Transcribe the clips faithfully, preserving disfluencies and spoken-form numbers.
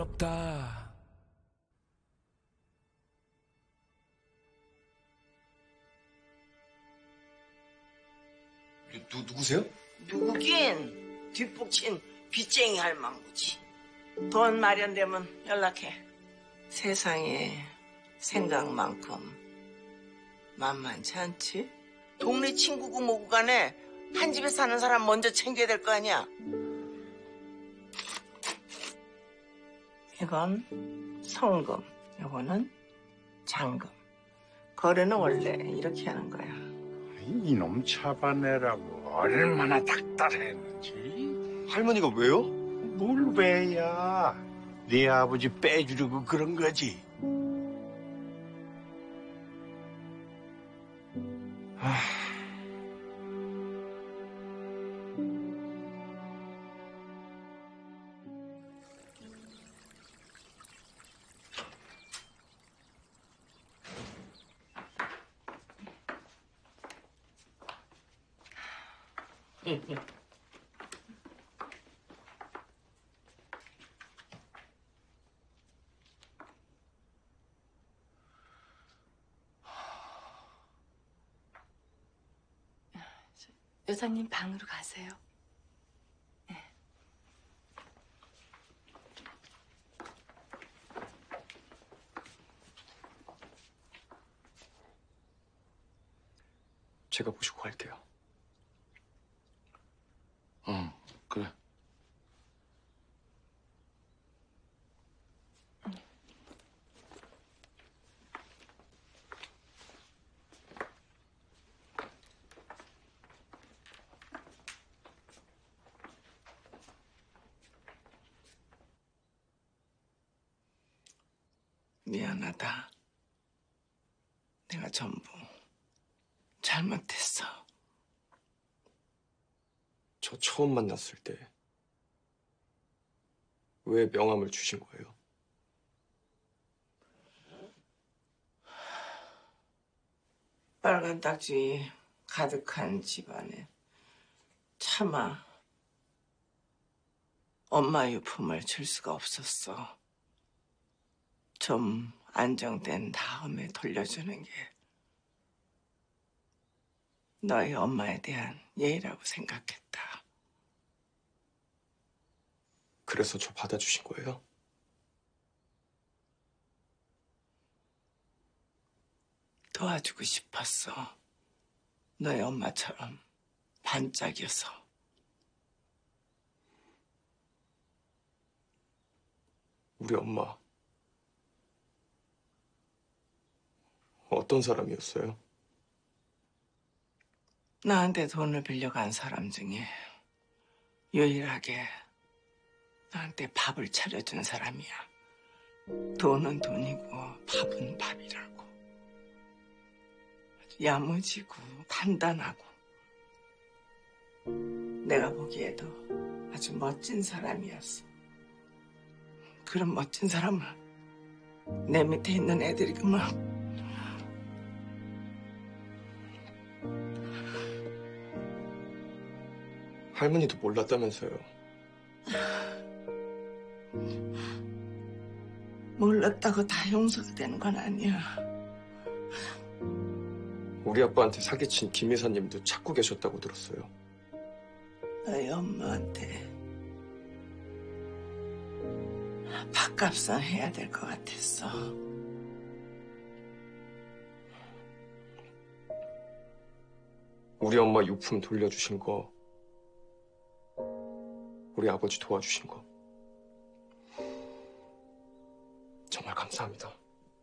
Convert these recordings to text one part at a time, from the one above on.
없다. 누, 누구세요? 누구긴 뒷북친 빚쟁이 할망구지. 돈 마련되면 연락해. 세상에 생각만큼 만만치 않지? 동네 친구고 뭐고 간에 한 집에 사는 사람 먼저 챙겨야 될 거 아니야. 이건 성금, 이거는 잔금. 거래는 원래 이렇게 하는 거야. 이놈 잡아내라고 얼마나 닥달했는지. 할머니가 왜요? 뭘 왜야? 네 아버지 빼주려고 그런 거지. 아... 여사님 방으로 가세요. 네. 제가 모시고 갈게요. 응, 그래. 미안하다. 내가 전부 잘못했어. 저 처음 만났을 때 왜 명함을 주신 거예요? 빨간 딱지 가득한 집안에 차마 엄마 유품을 줄 수가 없었어. 좀 안정된 다음에 돌려주는 게 너희 엄마에 대한 예의라고 생각했다. 그래서 저 받아주신 거예요? 도와주고 싶었어. 너희 엄마처럼 반짝여서. 우리 엄마 어떤 사람이었어요? 나한테 돈을 빌려간 사람 중에 유일하게 나한테 밥을 차려준 사람이야. 돈은 돈이고 밥은 밥이라고. 아주 야무지고 단단하고 내가 보기에도 아주 멋진 사람이었어. 그런 멋진 사람을 내 밑에 있는 애들이 그만. 할머니도 몰랐다면서요. 몰랐다고 다 용서가 되는 건 아니야. 우리 아빠한테 사기친 김 이사님도 찾고 계셨다고 들었어요. 너희 엄마한테 밥값은 해야 될 것 같았어. 우리 엄마 유품 돌려주신 거, 우리 아버지 도와주신 거 정말 감사합니다.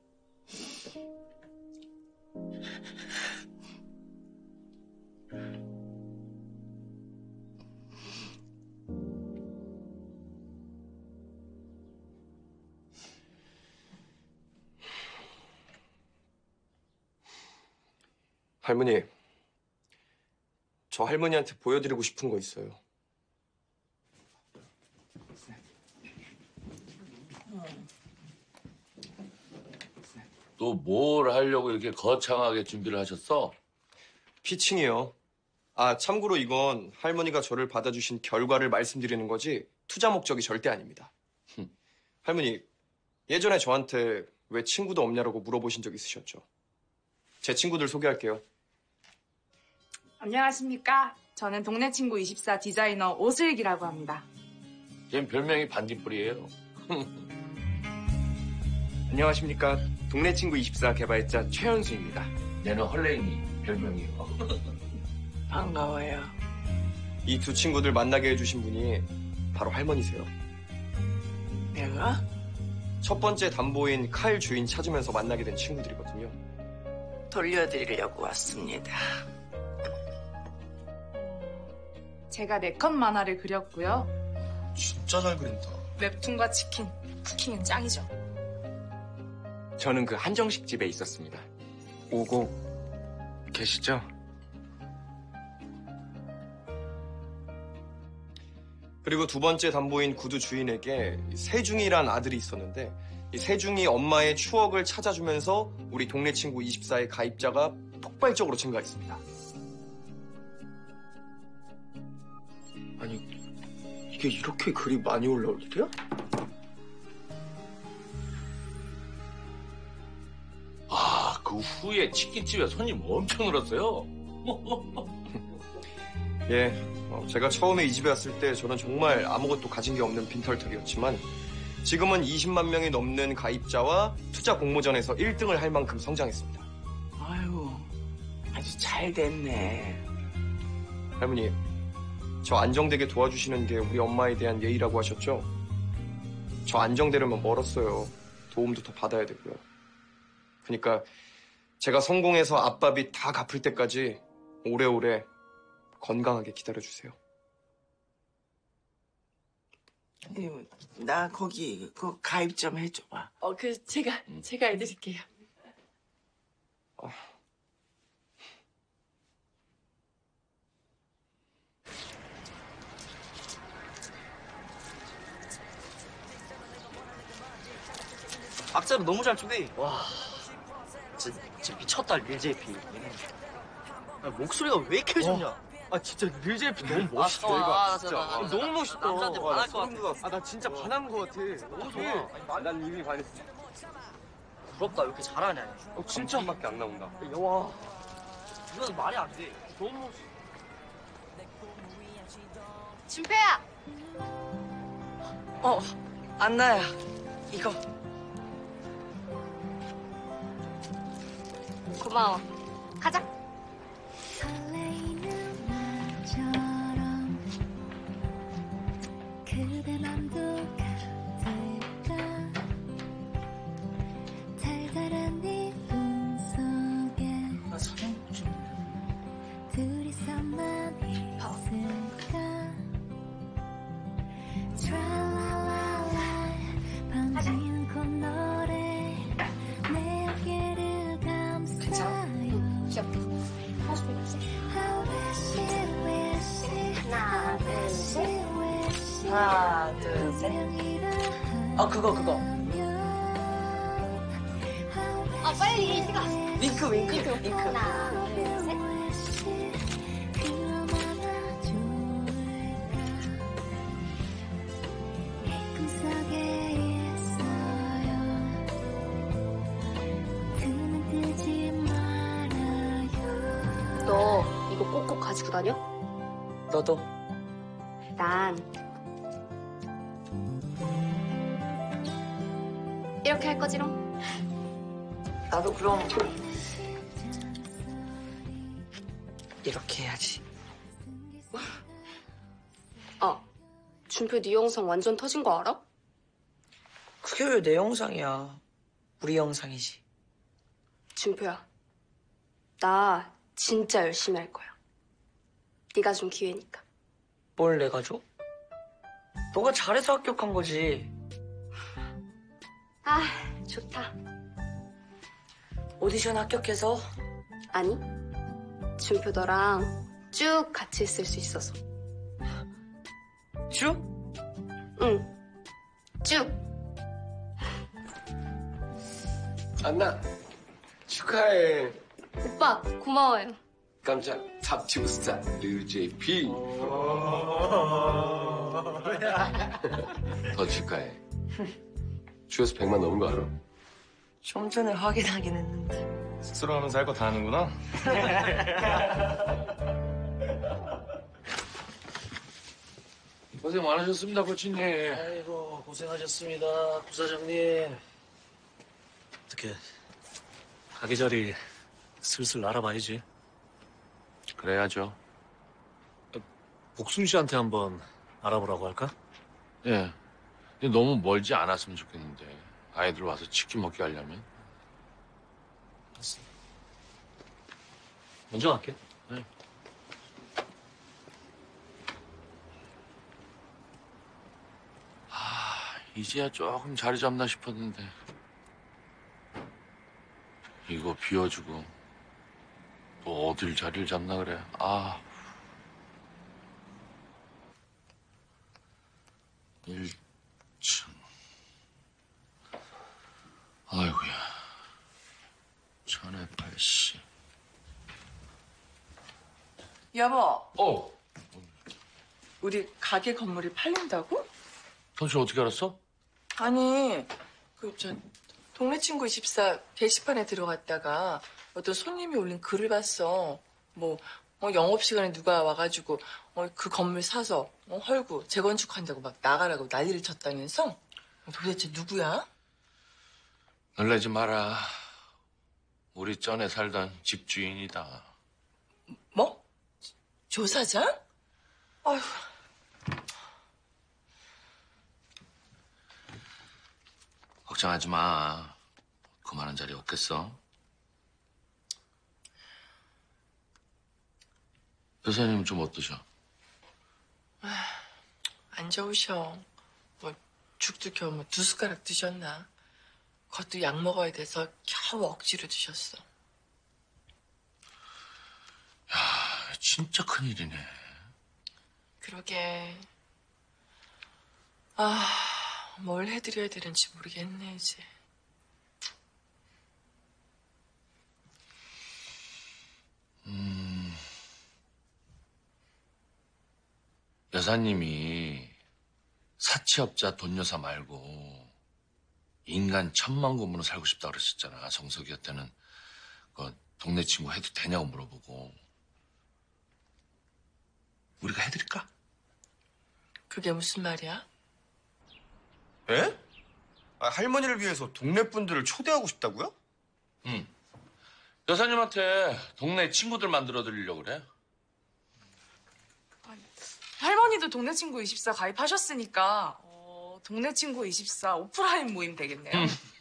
할머니, 저 할머니한테 보여드리고 싶은 거 있어요. 또 뭘 하려고 이렇게 거창하게 준비를 하셨어? 피칭이요. 아, 참고로 이건 할머니가 저를 받아주신 결과를 말씀드리는 거지 투자 목적이 절대 아닙니다. 할머니, 예전에 저한테 왜 친구도 없냐라고 물어보신 적 있으셨죠? 제 친구들 소개할게요. 안녕하십니까. 저는 동네 친구 이십사 디자이너 오슬기라고 합니다. 걘 별명이 반딧불이에요. 안녕하십니까. 동네 친구 이십사 개발자 최현수입니다. 얘는 헐레인이 별명이에요. 반가워요. 이 두 친구들 만나게 해주신 분이 바로 할머니세요. 내가? 첫 번째 담보인 칼 주인 찾으면서 만나게 된 친구들이거든요. 돌려드리려고 왔습니다. 제가 네컷 만화를 그렸고요. 진짜 잘 그린다. 웹툰과 치킨, 쿠킹은 짱이죠. 저는 그 한정식 집에 있었습니다. 오고 계시죠? 그리고 두 번째 담보인 구두 주인에게 세중이란 아들이 있었는데 이 세중이 엄마의 추억을 찾아주면서 우리 동네 친구 이십사의 가입자가 폭발적으로 증가했습니다. 아니, 이게 이렇게 글이 많이 올라올 일이야? 아, 그 후에 치킨집에 손님 엄청 늘었어요. 예, 어, 제가 처음에 이 집에 왔을 때 저는 정말 아무것도 가진 게 없는 빈털털이었지만 지금은 이십만 명이 넘는 가입자와 투자 공모전에서 일 등을 할 만큼 성장했습니다. 아유, 아주 잘 됐네. 할머니, 저 안정되게 도와주시는 게 우리 엄마에 대한 예의라고 하셨죠? 저 안정되려면 멀었어요. 도움도 더 받아야 되고요. 그러니까 제가 성공해서 아빠 빚 다 갚을 때까지 오래오래 건강하게 기다려주세요. 이거, 나 거기 그 가입 좀 해줘봐. 어, 그 제가 제가 해드릴게요. 악자로 너무 잘 추네. 와, 진짜, 진짜 미쳤다, 릴제이피. 아, 목소리가 왜 이렇게 좋냐? 아, 진짜 릴제이피 너무 멋있다. 아, 이거 아, 진짜. 나, 나, 아, 나, 너무 나, 멋있다. 남자한테 와, 나 반할 것 소름 같아. 돋았어. 아, 나 진짜 반한 것 같아. 너무 좋아. 난 이미 반했어. 부럽다, 왜 이렇게 잘하냐. 어, 진짜 밖에 안 나온다. 와, 이건 말이 안 돼. 너무 멋있어. 준표야. 어, 안나야, 이거. 고마워. 가자. 설레이는 나처럼 그대 맘도 같을까 달달한 네 꿈속에 나 사랑 좀. 둘이서만 있을까 트랄랄랄라 번지는 콧노래 내 어깨를 감싸요 귀엽다. 하고 싶은 거 있어? 하나, 둘, 셋. 하나, 둘, 셋. 아, 그거, 그거. 아, 빨리 시가. 윙크, 윙크, 윙크. 하나, 둘, 셋. 꿈속에 있어요. 그는 뜨지 말아요. 너 이거 꼭꼭 가지고 다녀? 너도. 난 이렇게 할 거지롱. 나도 그럼 이렇게 해야지. 어, 준표 네 영상 완전 터진 거 알아? 그게 왜 내 영상이야? 우리 영상이지. 준표야, 나 진짜 열심히 할 거야. 네가 준 기회니까. 뭘 내가 줘? 너가 잘해서 합격한 거지. 아, 좋다. 오디션 합격해서 아니, 준표 너랑 쭉 같이 있을 수 있어서. 쭉? 응, 쭉. 안나, 축하해. 오빠, 고마워요. 깜짝 잡티브 스타 릴제이피. 더 축하해. 주에서 백만 넘은 거 알아? 좀 전에 확인하긴 했는데. 스스로 하면서 할 거 다 하는구나. 고생 많으셨습니다, 코치님. 아이고 고생하셨습니다 부사장님. 어떻게 가게 자리 슬슬 알아봐야지. 그래야죠. 복순 씨한테 한번 알아보라고 할까? 예. 근데 너무 멀지 않았으면 좋겠는데. 아이들 와서 치킨 먹게 하려면. 먼저 갈게. 네. 아, 이제야 조금 자리 잡나 싶었는데. 이거 비워주고 또 어딜 자리를 잡나 그래. 아. 일 층. 아이고야. 천에팔십. 여보, 어. 우리 가게 건물이 팔린다고? 당신 어떻게 알았어? 아니, 그, 저, 동네 친구 이십사 게시판에 들어갔다가 어떤 손님이 올린 글을 봤어. 뭐, 어, 영업시간에 누가 와가지고, 어, 그 건물 사서, 어, 헐고, 재건축한다고 막 나가라고 난리를 쳤다면서? 도대체 누구야? 놀라지 마라. 우리 전에 살던 집주인이다. 뭐? 조사장? 아휴. 걱정하지 마. 그만한 자리 없겠어. 여사님 좀 어떠셔? 안 좋으셔. 뭐, 죽도 겨우 뭐 두 숟가락 드셨나? 그것도 약 먹어야 돼서 겨우 억지로 드셨어. 야, 진짜 큰일이네. 그러게. 아, 뭘 해드려야 되는지 모르겠네, 이제. 음, 여사님이 사채업자 돈여사 말고 인간 천만 고문으로 살고 싶다 그랬었잖아. 정석이한테는 그 동네 친구 해도 되냐고 물어보고. 우리가 해드릴까? 그게 무슨 말이야? 예? 아, 할머니를 위해서 동네 분들을 초대하고 싶다고요? 응. 여사님한테 동네 친구들 만들어 드리려고 그래. 할머니도 동네 친구 이십사 가입하셨으니까, 어, 동네 친구 이십사 오프라인 모임 되겠네요.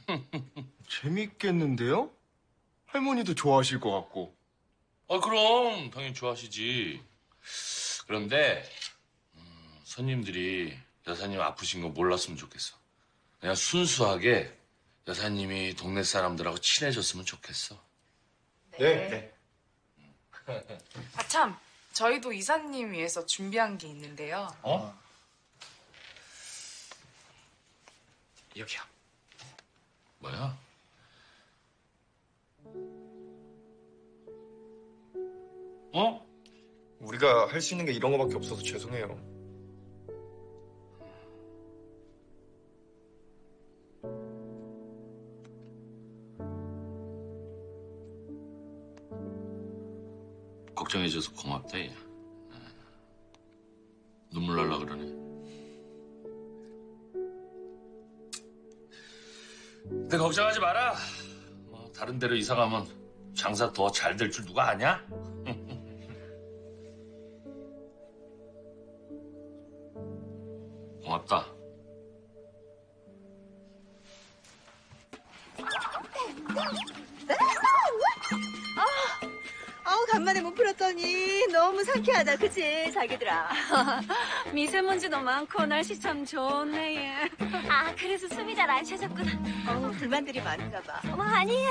재밌겠는데요? 할머니도 좋아하실 것 같고. 아, 그럼 당연히 좋아하시지. 그런데 음, 손님들이 여사님 아프신 거 몰랐으면 좋겠어. 그냥 순수하게 여사님이 동네 사람들하고 친해졌으면 좋겠어. 네. 네. 아, 참. 저희도 이사님 위해서 준비한 게 있는데요. 어? 여기요. 뭐야? 어? 우리가 할 수 있는 게 이런 거밖에 없어서 죄송해요. 걱정해줘서 고맙다, 얘. 눈물 날라 그러네. 근데 걱정하지 마라. 뭐 다른 데로 이사 가면 장사 더 잘 될 줄 누가 아냐? 고맙다. 아우 간만에 못 풀었더니 너무 상쾌하다 그치 자기들아. 미세먼지도 많고 날씨 참 좋네 얘. 아 그래서 숨이 잘 안 쉬어졌구나. 어우 불만들이 많은가 봐. 어머 아니야.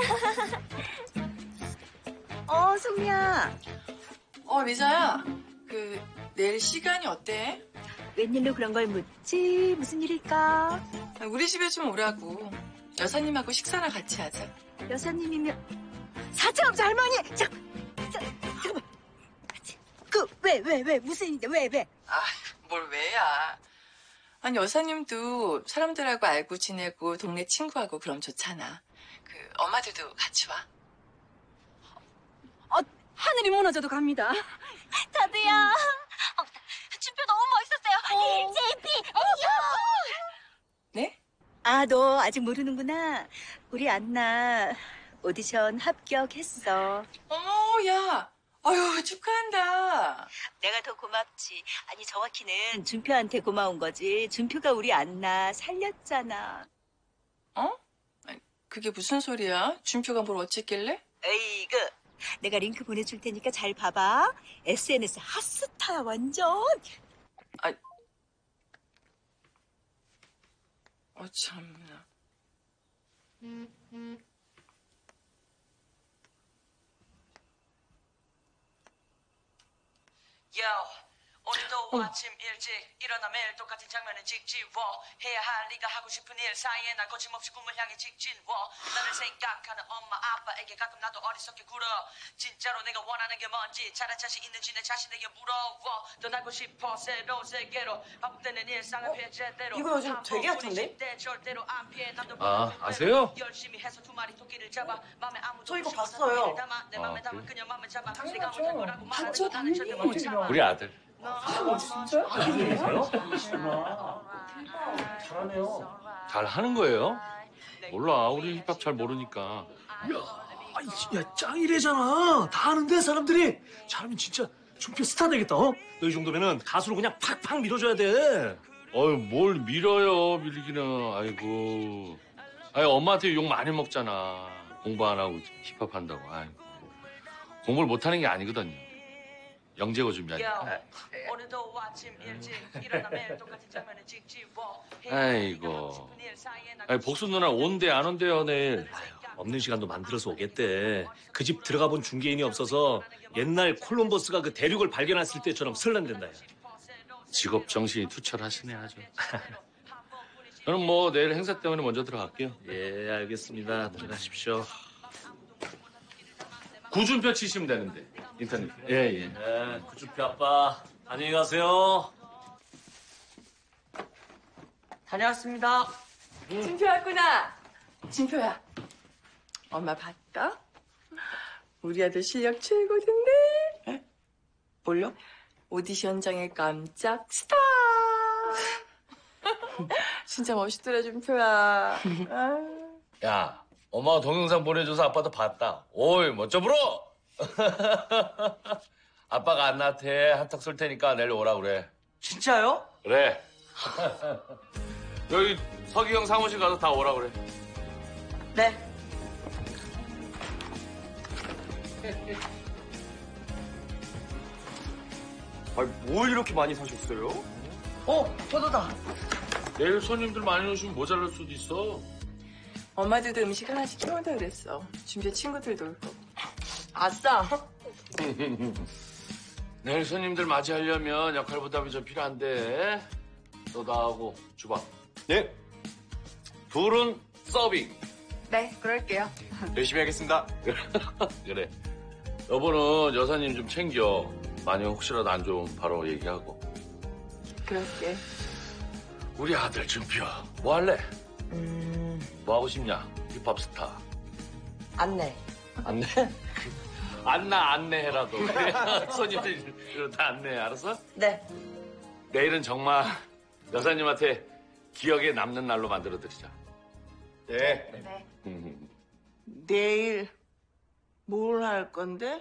어 송미야 어, 리자야. 그, 내일 시간이 어때? 웬일로 그런 걸 묻지? 무슨 일일까? 아, 우리 집에 좀 오라고. 여사님하고 식사나 같이 하자. 여사님이면 사채업자 할머니 자, 자, 잠깐만 그 왜 왜 왜 무슨 일인데 왜 왜? 아, 뭘 왜야. 아니, 여사님도 사람들하고 알고 지내고 동네 친구하고 그럼 좋잖아. 그 엄마들도 같이 와. 어, 하늘이 무너져도 갑니다. 저도요. 어, 준표 너무 멋있었어요. 제이피. 네? 아, 너 아직 모르는구나. 우리 안나 오디션 합격했어. 어머, 야. 아유, 축하한다. 내가 더 고맙지. 아니, 정확히는 준표한테 고마운 거지. 준표가 우리 안나 살렸잖아. 어? 아니, 그게 무슨 소리야? 준표가 뭘 어쨌길래? 에이그. 내가 링크 보내줄 테니까 잘 봐봐. 에스엔에스 핫스타야, 완전. 아, 어, 참나. 요, 오늘도 아침 일찍 일어나 매일 똑같은 장면을 찍지워. 해야 할 네가 하고 싶은 일 사이에 난 거침없이 꿈을 향해 직진워. 나를 생각하는 엄마 아빠에게 가끔 나도 어리석게 굴어. 진짜로 내가 원하는 게 뭔지 잘할 자신 있는지 내 자신에게 물어워. 떠나고 싶어 새로운 세계로 반복되는 일상을 피해 제대로. 이거 요즘 되게 핫한데? 아, 아세요? 열심히 해서 두 마리 토끼를 잡아 맘에 아무도 저 이거 없이 봤어요. 담아 내 맘에 아, 담은 그래? 그녀 맘을 잡아 당연하죠. 내가 못할 거라고 말하는 봤죠, 나는 절대 못 참아. 우리 아들. 잘하네요. 잘 하는 거예요? 몰라. 우리 힙합 잘 모르니까. 야, 야, 짱이래잖아. 다 아는데, 사람들이. 잘하면 진짜 준표 스타 되겠다, 어? 너 이 정도면은 가수로 그냥 팍팍 밀어줘야 돼. 어휴, 뭘 밀어요, 밀기는. 아이고. 아이, 엄마한테 욕 많이 먹잖아. 공부 안 하고 힙합 한다고. 아이고. 공부를 못 하는 게 아니거든요. 영재고 준비하니까. 오늘도 아침 일찍 일어나 매일 똑같은 장면을 찍지워. 아이고. 아이, 복수 누나 온대, 안 온대요, 내일. 없는 시간도 만들어서 오겠대. 그 집 들어가 본 중개인이 없어서 옛날 콜럼버스가 그 대륙을 발견했을 때처럼 설렌댄다. 야. 직업 정신이 투철하시네, 아주. 저는 뭐 내일 행사 때문에 먼저 들어갈게요. 예, 알겠습니다. 들어가십시오. 구준표 치시면 되는데, 인터넷. 예, 예. 네, 구준표 아빠, 안녕히 가세요. 다녀왔습니다. 진표 왔구나. 진표야. 엄마 봤다? 우리 아들 실력 최고던데. 에? 뭘요? 오디션장의 깜짝 스타. 진짜 멋있더라, 준표야. 아. 야, 엄마가 동영상 보내줘서 아빠도 봤다. 오이, 멋져 불어! 아빠가 안 나한테 한턱 쏠 테니까 내일 오라 그래. 진짜요? 그래. 여기 서기형 사무실 가서 다 오라 그래. 네. 아니, 뭘 이렇게 많이 사셨어요? 어, 포도다. 내일 손님들 많이 오시면 모자랄 수도 있어. 엄마들도 음식 하나씩 해온다 그랬어. 준표 친구들도 올 거고. 아싸. 내일 손님들 맞이하려면 역할 부담이 좀 필요한데. 너 나하고 주방. 네. 둘은 서빙. 네, 그럴게요. 열심히 하겠습니다. 그래. 여보는 여사님 좀 챙겨. 만약 혹시라도 안 좋으면 바로 얘기하고. 그럴게. 우리 아들 준표 뭐 할래? 음, 뭐 하고 싶냐? 힙합 스타. 안내. 안내? 안나 안내해라도. 손님들 다 안내해, 알았어? 네. 내일은 정말 여사님한테 기억에 남는 날로 만들어드리자. 네. 네. 음. 내일 뭘 할 건데?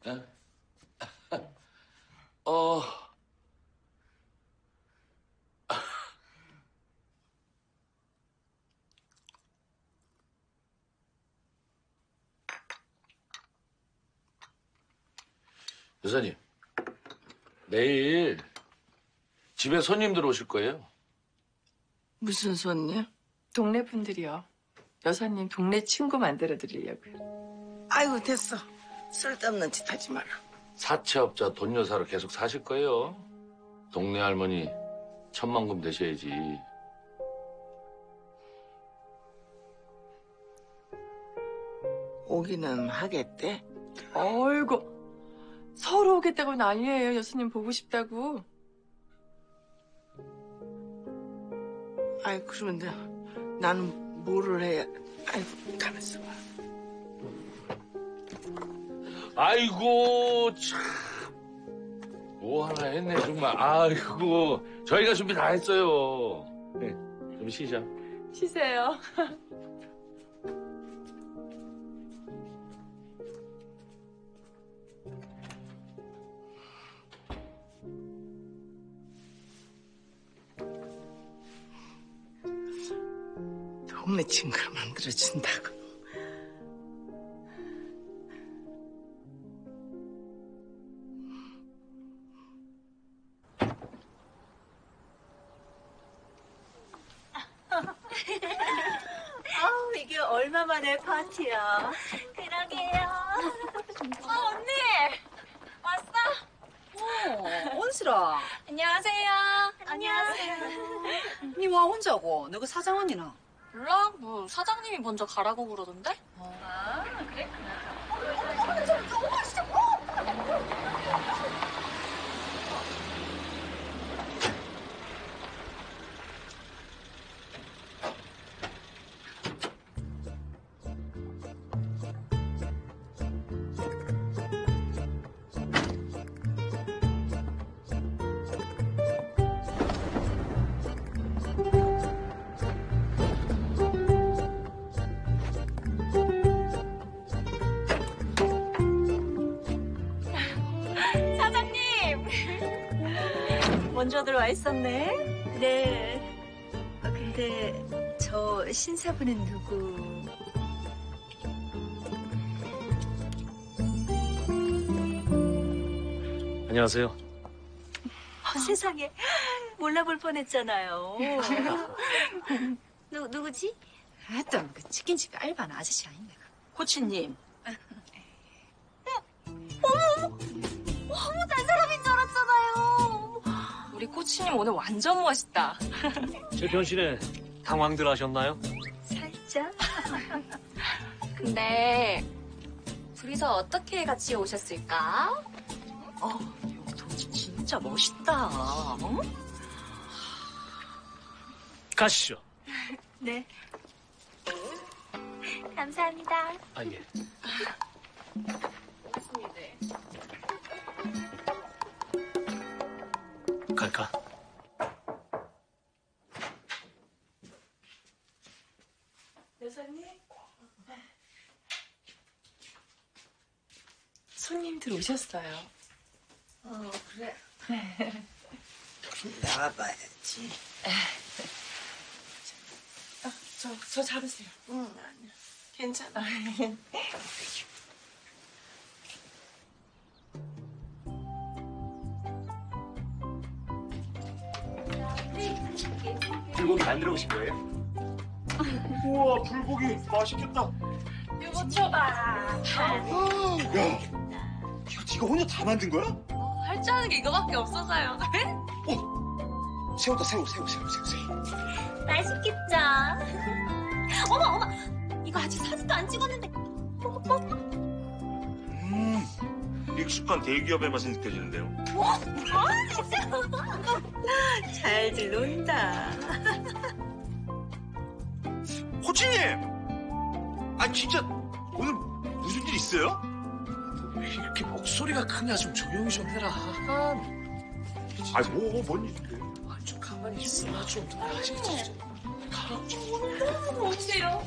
어... 여사님, 내일 집에 손님들 오실 거예요. 무슨 손님? 동네 분들이요. 여사님 동네 친구 만들어 드리려고요. 아이고, 됐어. 쓸데없는 짓 하지 마라. 사채업자 돈 여사로 계속 사실 거예요. 동네 할머니 천만금 되셔야지. 오기는 하겠대? 어이구. 서로 오겠다고 난리예요. 여사님 보고 싶다고. 아이, 그러면 나, 나는 뭐를 해야, 아이고, 가만있어 봐. 아이고 참. 뭐 하나 했네 정말. 아이고 저희가 준비 다 했어요. 네, 좀 쉬자. 쉬세요. 동네 친구를 만들어준다고. 아우, 이게 얼마만에 파티야. 그러게요. 어, 언니! 왔어? 어, 온슬아. 안녕하세요. 안녕하세요. 니와 혼자고? 너그 사장 언니나? 몰라? 뭐 사장님이 먼저 가라고 그러던데? 아, 그랬구나. 사장님! 먼저들 와 있었네? 네. 어, 근데 저 신사분은 누구? 안녕하세요. 어, 세상에 몰라볼 뻔했잖아요. 누, 누구지? 아, 또 그 치킨집 알바는 아저씨 아닌데. 코치님. 어머, 딴 사람인 줄 알았잖아요. 우리 코치님 오늘 완전 멋있다. 제 변신에 당황들 하셨나요? 살짝. 근데 둘이서 어떻게 같이 오셨을까? 어, 여기 도지 진짜 멋있다. 어? 가시죠. 네. 감사합니다. 아, 예. 갈까? 여사님? 손님들 오셨어요. 어, 그래. 나가봐야지. 아, 저, 저 잡으세요. 응, 아니야. 괜찮아. 불고기 만들어 오신 거예요? 우와, 불고기 맛있겠다. 요거 줘봐. 야, 이거 네가 혼자 다 만든 거야? 할 줄 아는 게 이거밖에 없어서요. 새우다, 새우, 새우, 새우, 새우, 새우. 맛있겠죠? 어머, 어머! 이거 아직 사진도 안 찍었는데. 음, 익숙한 대기업의 맛이 느껴지는데요. 뭐? 잘들 논다. 코치님! 아, 진짜 오늘 무슨 일 있어요? 왜 이렇게 목소리가 크냐? 좀 조용히 좀 해라. 아, 뭐, 뭔 일인데? 아, 좀 가만히 있어. 좀. 아시겠지? 좀 가라고 좀. 너무 멋지세요.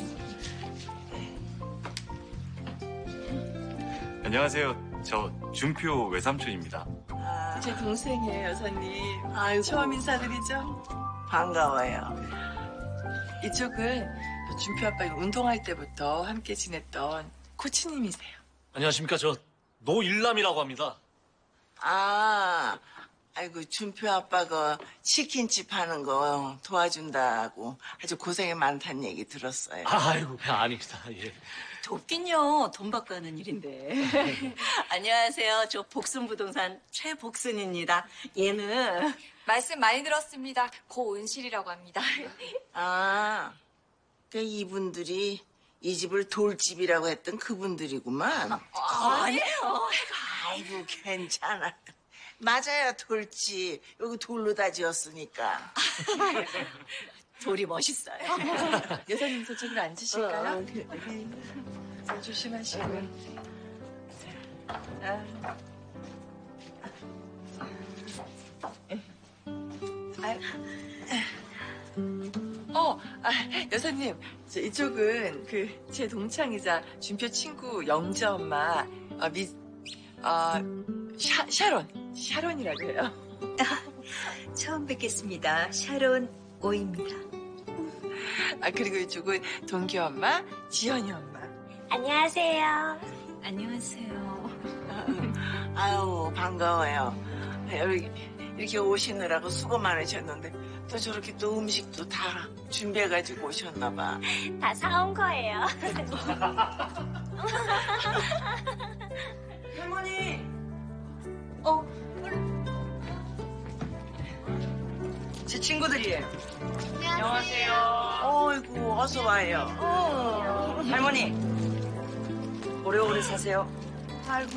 안녕하세요. 저 준표 외삼촌입니다. 아, 제 동생이에요, 여사님. 아이고. 처음 인사드리죠? 반가워요. 이쪽은 준표 아빠 운동할 때부터 함께 지냈던 코치님이세요. 안녕하십니까. 저 노일남이라고 합니다. 아, 아이고, 준표 아빠가 치킨집 하는 거 도와준다고 아주 고생이 많다는 얘기 들었어요. 아이고, 아닙니다. 예. 돕긴요. 돈 받고 하는 일인데. 안녕하세요. 저 복순부동산 최복순입니다. 얘는 말씀 많이 들었습니다. 고은실이라고 합니다. 아, 그 이분들이 이 집을 돌집이라고 했던 그분들이구만. 아니에요. 아이고, 괜찮아. 맞아요, 돌지. 여기 돌로 다 지었으니까. 돌이 멋있어요. 여사님 저쪽으로 앉으실까요? 어, 그래. 자, 조심하시고요. 자, 아, 어, 아, 여사님, 저 이쪽은 그 제 동창이자 준표 친구 영재 엄마, 아, 미, 아, 샤, 샤론, 샤론이라고 해요. 처음 뵙겠습니다. 샤론 오입니다. 아, 그리고 이쪽은 동기 엄마, 지연이 엄마. 안녕하세요. 안녕하세요. 아유, 반가워요. 여기 이렇게 오시느라고 수고 많으셨는데 또 저렇게 또 음식도 다 준비해가지고 오셨나 봐. 다 사온 거예요. 할머니! 어, 제 친구들이에요. 안녕하세요. 어이구, 어서 와요. 어. 할머니, 오래오래 사세요. 아이고,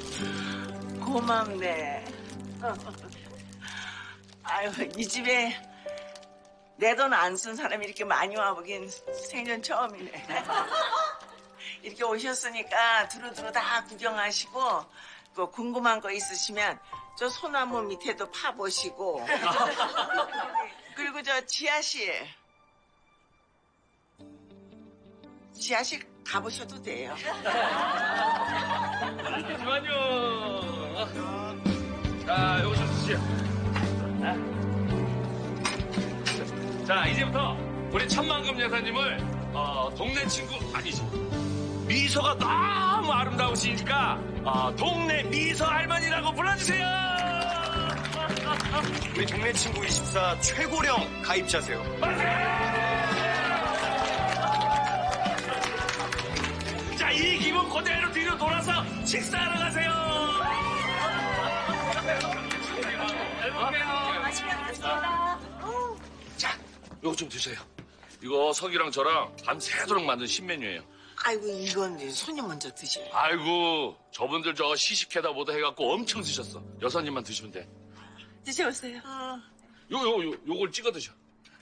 고맙네. 아유, 이 집에 내 돈 안 쓴 사람이 이렇게 많이 와보긴 생전 처음이네. 이렇게 오셨으니까 두루두루 다 구경하시고, 그 궁금한 거 있으시면 저 소나무 밑에도 파보시고. 그리고 저 지하실. 지하실 가보셔도 돼요. 잠시만요. 자, 여기서 쓰시죠. 자, 이제부터 우리 천만금 여사님을 어, 동네 친구 아니지. 미소가 너무 아름다우시니까 어, 동네 미소 할머니라고 불러주세요. 우리 동네 친구 이십사 최고령 가입자세요. 자, 이 기분 그대로 뒤로 돌아서 식사하러 가세요. 맛있게 먹겠습니다. 자, 요거 좀 드세요. 이거 석이랑 저랑 밤새도록 만든 신메뉴예요. 아이고, 이건 손님 먼저 드세요. 아이고, 저분들 저 시식회다 보다 해갖고 엄청 드셨어. 여사님만 드시면 돼. 드셔보세요. 요, 요, 요, 요걸 찍어 드셔.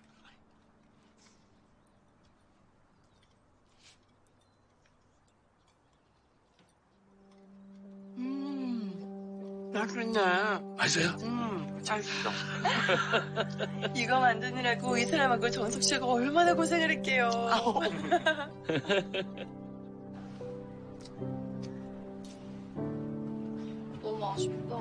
음, 맛있네. 맛있어요? 음, 맛있어. 이거 만드느라고 이 사람하고 정석 씨가 얼마나 고생을 했게요. 너무 아쉽다.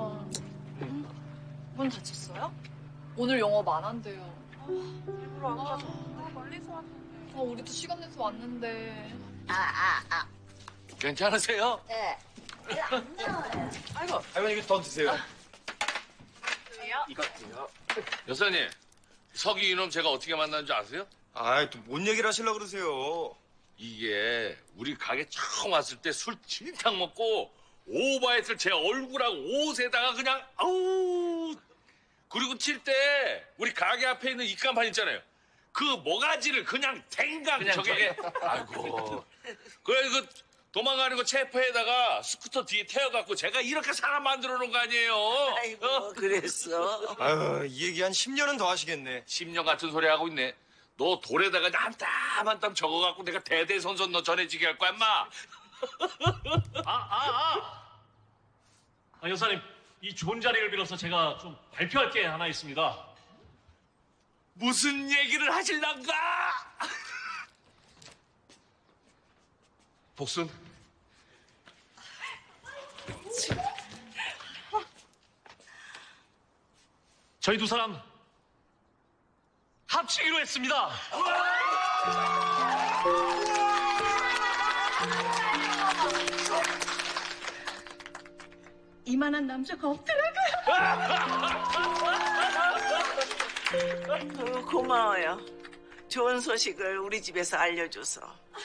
문 닫혔어요? 오늘 영업 안 한대요. 일부러 안 가서. 아, 멀리서 왔는데. 아, 우리도 시간 내서 왔는데. 아, 아, 아. 괜찮으세요? 네. 안 나와요. 아이고. 할머니 이거 더 드세요. 왜요? 이거요. 여사님, 석이 이놈 제가 어떻게 만났는지 아세요? 아이, 또 뭔 얘기를 하시려고 그러세요? 이게 우리 가게 처음 왔을 때 술 진탕 먹고 오버했을 제 얼굴하고 옷에다가 그냥 아우. 그리고 칠 때 우리 가게 앞에 있는 입간판 있잖아요. 그 모가지를 그냥 댕강 그냥 저게 아이고. 그래 그 도망가는 거 체포에다가 스쿠터 뒤에 태워갖고 제가 이렇게 사람 만들어 놓은 거 아니에요. 아이고, 어? 그랬어. 아유, 이 얘기 한 십 년은 더 하시겠네. 십 년 같은 소리 하고 있네. 너 돌에다가 한 땀 한 땀 적어갖고 내가 대대손손 너 전해지게 할 거야, 인마. 아, 아, 아! 아, 여사님, 이 좋은 자리를 빌어서 제가 좀 발표할 게 하나 있습니다. 무슨 얘기를 하실란가? 복순? 저희 두 사람 합치기로 했습니다. 이만한 남자가 없더라고요. 어, 고마워요. 좋은 소식을 우리 집에서 알려줘서.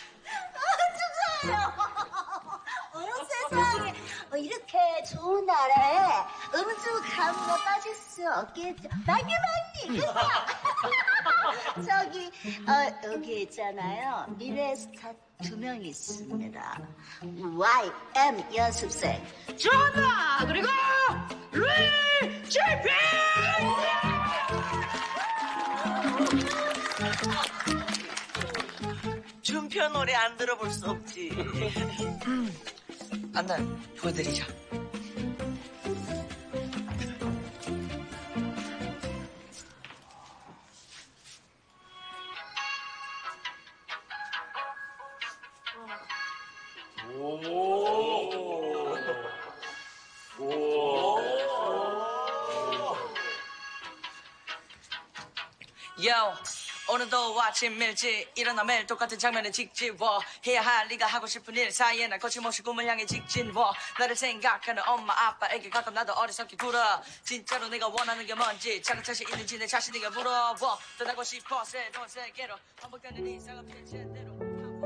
어머 세상에 어, 이렇게 좋은 날에 음주 가무가 빠질 수 없겠죠. 많이 많이 그죠? 저기 어, 여기 있잖아요. 미래스타 두 명 있습니다. 와이 엠 연습생 전화 그리고 루이 제피. 준표 노래 안 들어볼 수 없지. 안나 보여드리자. Yo, 오늘도 아침 일찍 일어나 매일 똑같은 장면을 찍지워 해야 할 네가 하고 싶은 일 사이에 난 거침없이 꿈을 향해 직진워 나를 생각하는 엄마 아빠에게 가끔 나도 어리석게 굴어 진짜로 내가 원하는 게 뭔지 작은 자신 있는지 내 자신에게 물어워 떠나고 싶어 새로운 세계로 반복되는 이상한 필체대로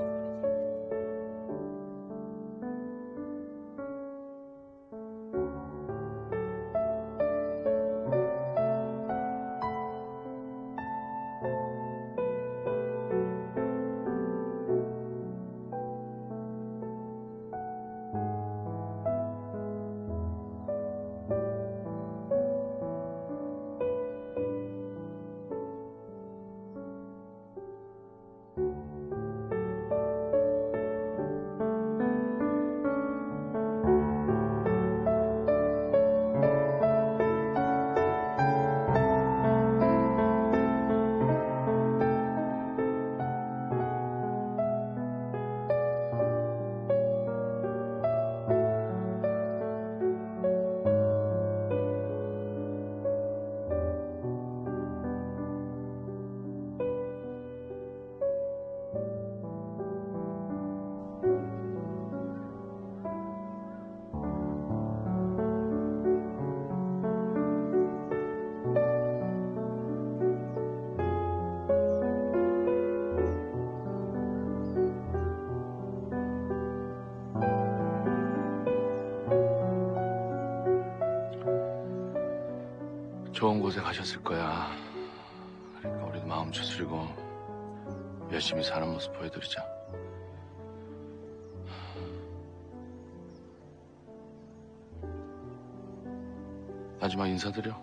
좋은 곳에 가셨을 거야. 그러니까 우리도 마음 추스리고 열심히 사는 모습 보여드리자. 마지막 인사드려.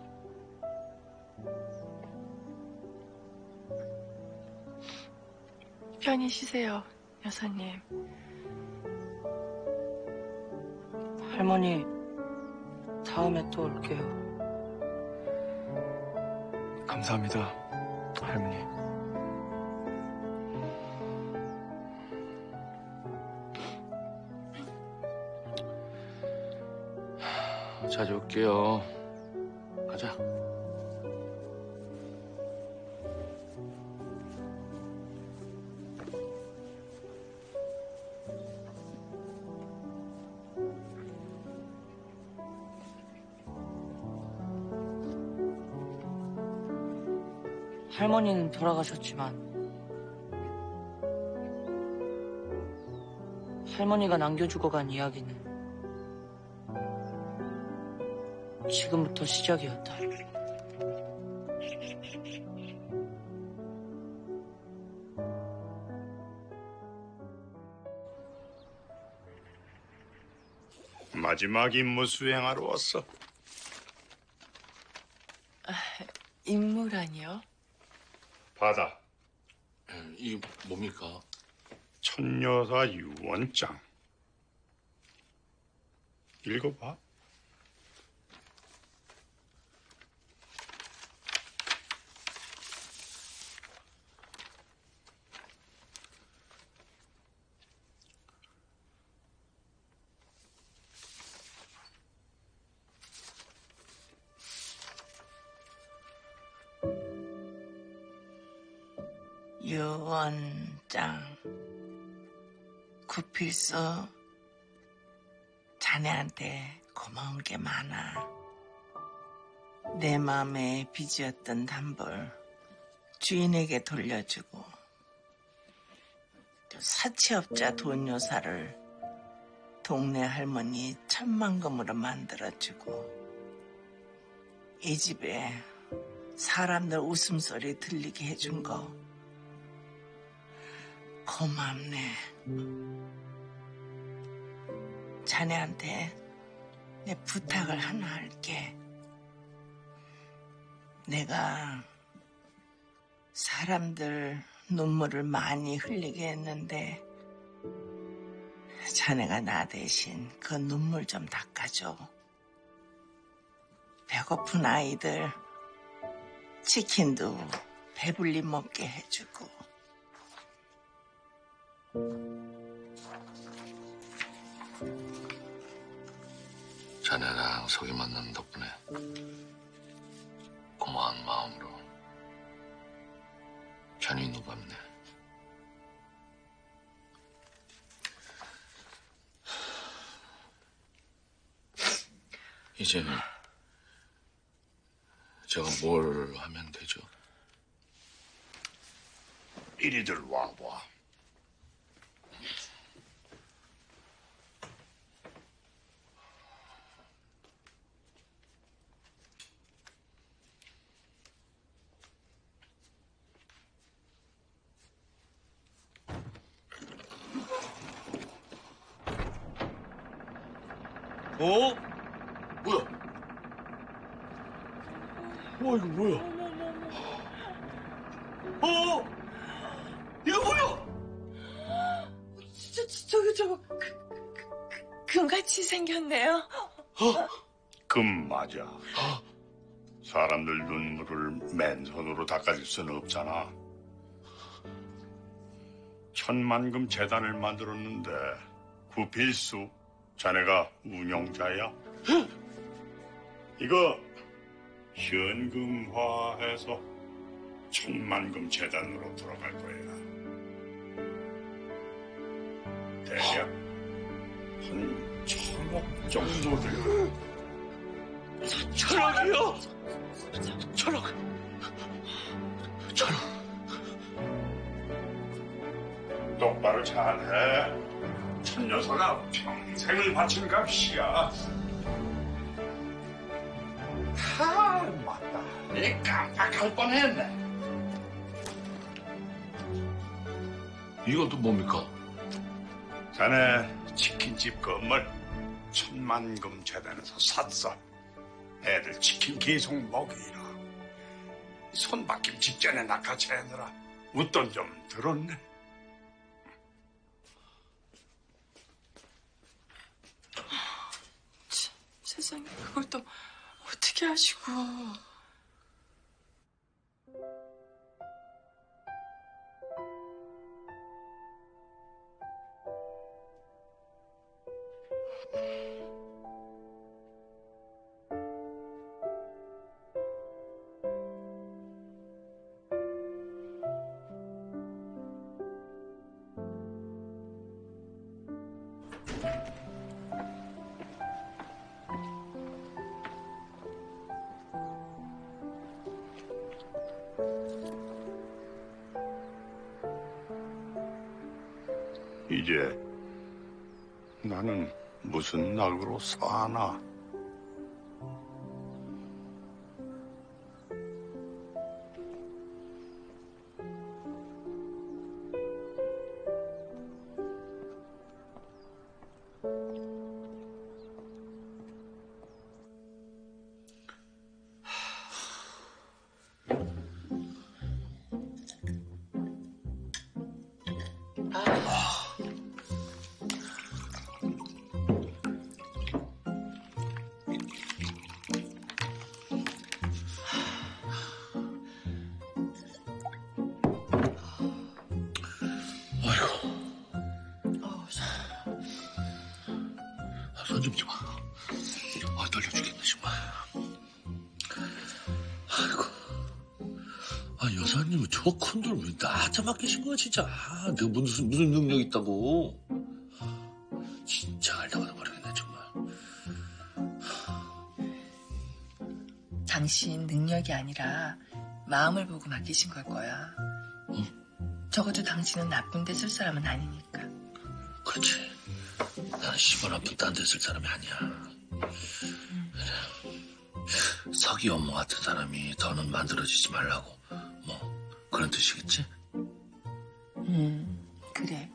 편히 쉬세요, 여사님. 할머니 다음에 또 올게요. 감사합니다, 할머니. 자주 올게요. 가자. 할머니는 돌아가셨지만 할머니가 남겨주고 간 이야기는 지금부터 시작이었다. 마지막 임무 수행하러 왔어. 아, 임무라니요? 받아. 이게 뭡니까? 천여사 유언장. 읽어봐. 유언장 구필서 자네한테 고마운 게 많아. 내 마음에 빚이었던 단벌 주인에게 돌려주고 또 사채업자 돈요사를 동네 할머니 천만금으로 만들어주고 이 집에 사람들 웃음소리 들리게 해준 거 고맙네. 자네한테 내 부탁을 하나 할게. 내가 사람들 눈물을 많이 흘리게 했는데 자네가 나 대신 그 눈물 좀 닦아줘. 배고픈 아이들 치킨도 배불리 먹게 해주고. 자네랑 속이 맞는 덕분에 고마운 마음으로 편히 누봤네. 이제는 제가 뭘 하면 되죠? 이리들 와봐. 어? 뭐야? 와, 이거 뭐야? 어? 이거 뭐야? 저, 저, 저거, 저거, 그, 그, 그, 금같이 생겼네요. 금 맞아. 사람들 눈물을 맨손으로 닦아줄 수는 없잖아. 천만금 재단을 만들었는데 그 빌수 자네가 운영자야? 이거 현금화해서 천만금 재단으로 돌아갈 거야. 대략 한 천억 정도 될. 천억이요? 천억. 천억. 똑바로 잘해. 천 여사가 평생을 바친 값이야. 아, 맞다. 내 깜빡할 뻔했네. 이건 또 뭡니까? 자네 치킨집 건물 천만금 재단에서 샀어. 애들 치킨 계속 먹이라. 손 박힘 직전에 낚아채느라 웃돈 좀 들었네. 세상에, 그걸 또 어떻게 하시고. 이제 나는 무슨 낙으로 사나? 손 좀 줘봐. 아, 떨려 죽겠네, 정말. 아이고. 아, 여사님은 저 컨들 왜 나한테 맡기신 거야, 진짜. 아, 내가 무슨, 무슨 능력 있다고. 진짜 알다가도 모르겠네, 정말. 당신 능력이 아니라 마음을 보고 맡기신 걸 거야. 응? 적어도 당신은 나쁜 데 쓸 사람은 아니니까. 그렇지. 나는 시발 아픈 딴 데 쓸 사람이 아니야. 음. 석이 엄마 같은 사람이 더는 세상은 만들어지지 말라고 뭐 그런 뜻이겠지? 음, 그래.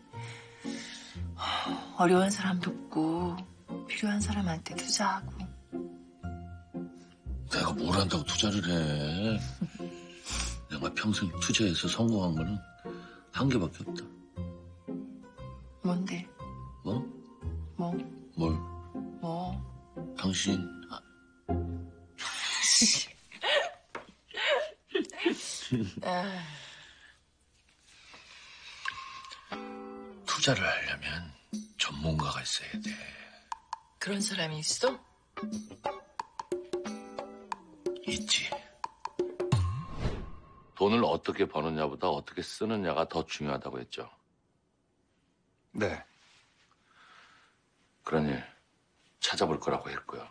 어려운 사람 돕고 필요한 사람한테 투자하고. 내가 뭘 한다고 투자를 해. 내가 평생 투자해서 성공한 거는 한 개밖에 없다. 뭔데? 뭐? 뭐? 뭘? 뭐? 당신. 아, 투자를 하려면 전문가가 있어야 돼. 그런 사람이 있어? 있지. 돈을 어떻게 버느냐보다 어떻게 쓰느냐가 더 중요하다고 했죠. 네. 그런 일 찾아볼 거라고 했고요.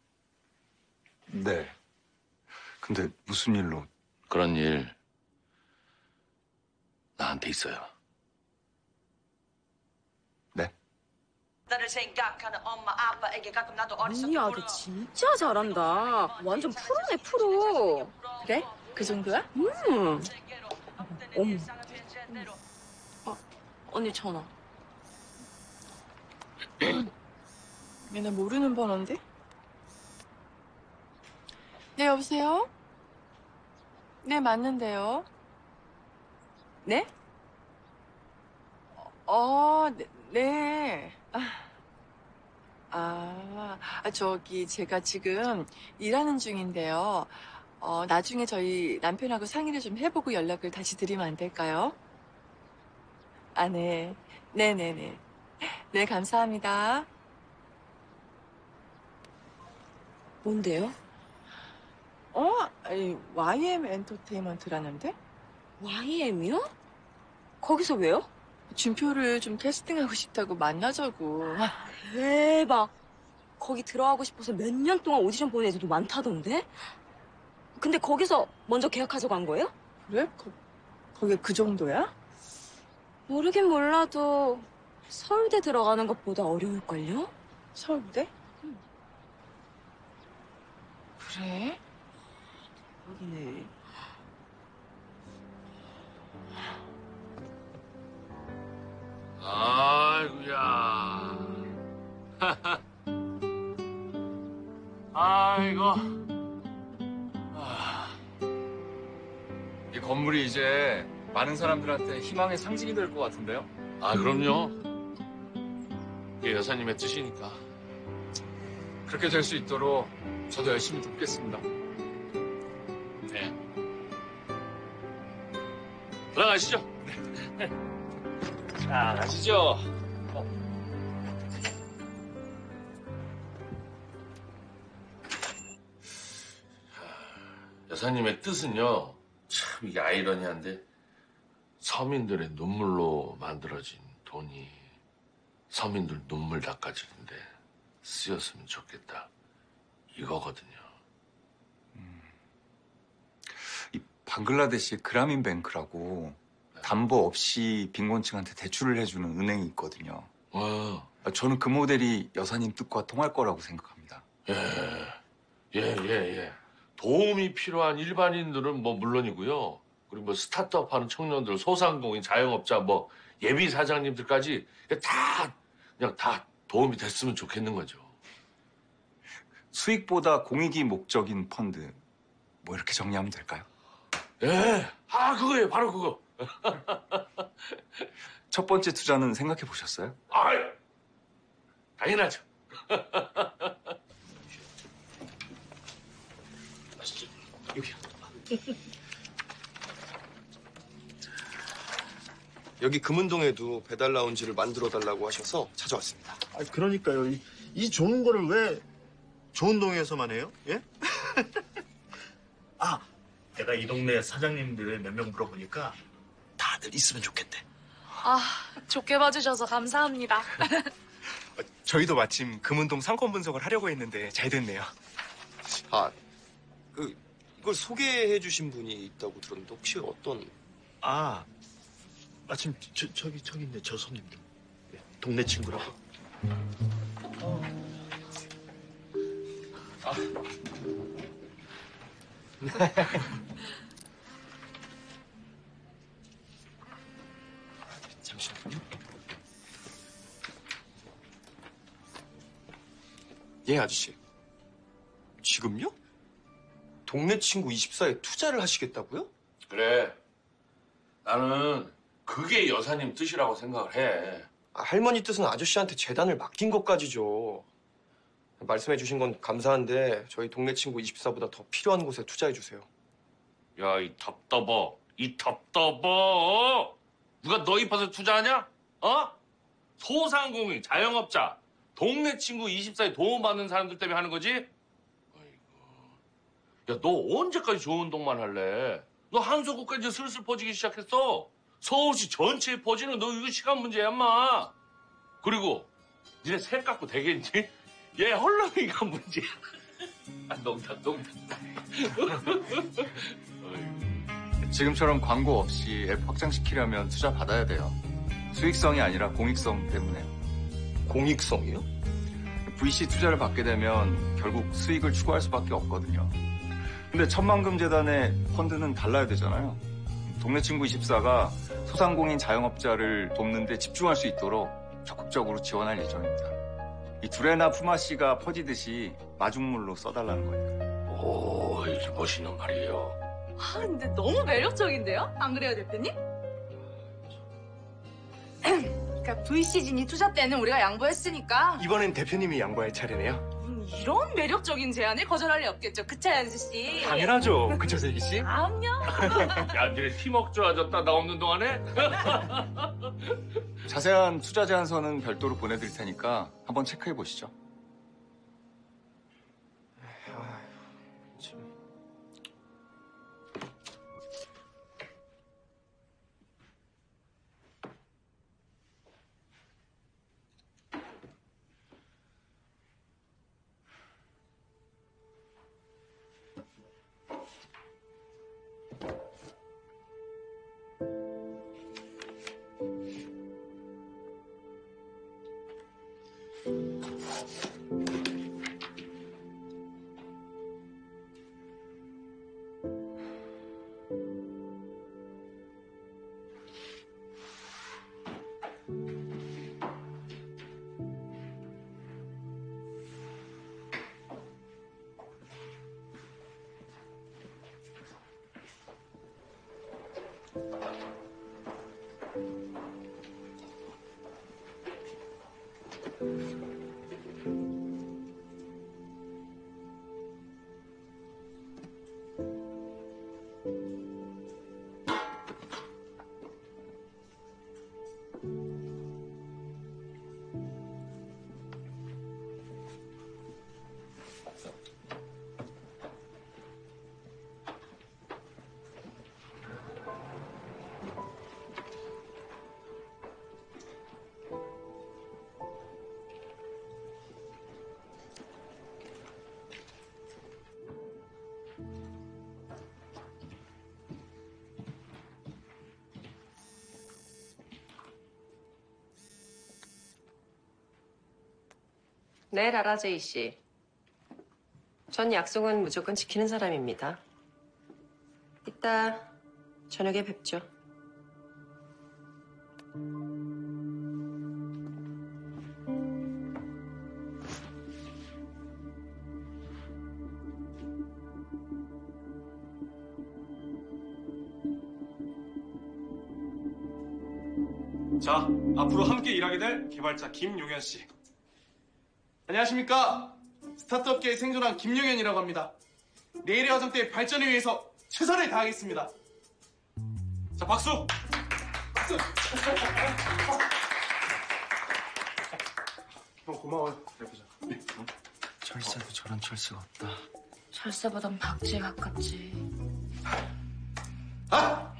네. 근데 무슨 일로? 그런 일 나한테 있어요. 나를 생각하는 엄마 아빠에게 가끔 나도 어리석게 언니 아들 굴러. 진짜 잘한다. 완전 프로네 프로. 그래? 그 정도야? 음. 어머. 어, 언니 전화. 왜 나 모르는 번호인데? 네, 여보세요? 네, 맞는데요. 네? 어, 네. 네. 아, 아, 아, 저기 제가 지금 일하는 중인데요. 어, 나중에 저희 남편하고 상의를 좀 해보고 연락을 다시 드리면 안 될까요? 아, 네. 네네네. 네, 감사합니다. 뭔데요? 어? 아니, 와이엠 엔터테인먼트라는데? 와이엠이요? 거기서 왜요? 준표를 좀 캐스팅하고 싶다고 만나자고. 대박. 거기 들어가고 싶어서 몇 년 동안 오디션 본 애들도 많다던데? 근데 거기서 먼저 계약하자고 한 거예요? 그래? 거, 거기 그 정도야? 모르긴 몰라도 서울대 들어가는 것보다 어려울걸요? 서울대? 그래? 대박이네. 아이고야. 아이고. 아, 이 건물이 이제 많은 사람들한테 희망의 상징이 될 것 같은데요? 아, 그럼요. 이게 여사님의 뜻이니까. 그렇게 될 수 있도록 저도 열심히 돕겠습니다. 네. 들어가시죠. 네. 자, 가시죠. 어. 여사님의 뜻은요, 참 이게 아이러니한데 서민들의 눈물로 만들어진 돈이 서민들 눈물 닦아주는데 쓰였으면 좋겠다. 이거거든요. 이 방글라데시 그라민 뱅크라고 담보 없이 빈곤층한테 대출을 해주는 은행이 있거든요. 와. 저는 그 모델이 여사님 뜻과 통할 거라고 생각합니다. 예, 예, 예, 예. 도움이 필요한 일반인들은 뭐 물론이고요. 그리고 뭐 스타트업 하는 청년들, 소상공인, 자영업자, 뭐 예비 사장님들까지 다 그냥 다 도움이 됐으면 좋겠는 거죠. 수익보다 공익이 목적인 펀드, 뭐 이렇게 정리하면 될까요? 예, 아 그거예요, 바로 그거. 첫 번째 투자는 생각해 보셨어요? 아, 당연하죠. 맛있죠? 여기요. 여기 금은동에도 배달 라운지를 만들어 달라고 하셔서 찾아왔습니다. 아, 그러니까요. 이, 이 좋은 거를 왜 좋은 동에서만 해요? 예? 아, 내가 이 동네 사장님들 몇 명 물어보니까 다들 있으면 좋겠대. 아, 좋게 봐주셔서 감사합니다. 저희도 마침 금은동 상권 분석을 하려고 했는데 잘 됐네요. 아, 그 이걸 소개해 주신 분이 있다고 들었는데 혹시 어떤? 아, 마침 저, 저기 저기 있네 저 손님들. 예, 동네 친구라고. 아. 잠시만요. 예, 아저씨. 지금요? 동네 친구 이십사에 투자를 하시겠다고요? 그래. 나는 그게 여사님 뜻이라고 생각을 해. 아, 할머니 뜻은 아저씨한테 재단을 맡긴 것까지죠. 말씀해 주신 건 감사한데 저희 동네 친구 이십사보다 더 필요한 곳에 투자해 주세요. 야, 이 답답어. 이 답답어. 누가 너 입혀서 투자하냐? 어? 소상공인, 자영업자, 동네 친구 이십사에 도움받는 사람들 때문에 하는 거지? 아이고. 야, 너 언제까지 좋은 운동만 할래? 너 한소국까지 이제 슬슬 퍼지기 시작했어. 서울시 전체에 퍼지는 너 이거 시간 문제야, 인마. 그리고 니네 새 깎고 되겠니? 얘 헐렁이가 문제야. 아, 농담, 농담. 지금처럼 광고 없이 앱 확장시키려면 투자 받아야 돼요. 수익성이 아니라 공익성 때문에. 공익성이요? 브이씨 투자를 받게 되면 결국 수익을 추구할 수밖에 없거든요. 근데 천만금 재단의 펀드는 달라야 되잖아요. 동네 친구 이십사가 소상공인 자영업자를 돕는 데 집중할 수 있도록 적극적으로 지원할 예정입니다. 이 두레나 품앗이가 퍼지듯이 마중물로 써달라는 거예요. 오, 이게 멋있는 말이에요. 아, 근데 너무 매력적인데요? 안 그래요, 대표님? 그러니까 브이씨진이 투자 때는 우리가 양보했으니까 이번엔 대표님이 양보할 차례네요. 음, 이런 매력적인 제안을 거절할 리 없겠죠. 그쵸, 연수 씨? 당연하죠. 그쵸, 세기 씨? 그럼요. 야, 니네 팀워크 좋아졌다. 나 없는 동안에? 자세한 투자 제안서는 별도로 보내드릴 테니까 한번 체크해 보시죠. 네, 라라제이 씨. 전 약속은 무조건 지키는 사람입니다. 이따 저녁에 뵙죠. 자, 앞으로 함께 일하게 될 개발자 김용현 씨. 안녕하십니까. 스타트업계의 생존한 김용현이라고 합니다. 내일의 화장대의 발전을 위해서 최선을 다하겠습니다. 자, 박수! 박수! 형, 고마워요. 예쁘죠? 네. 철새도 저런 철새가 없다. 철새보단 박쥐에 가깝지. 아!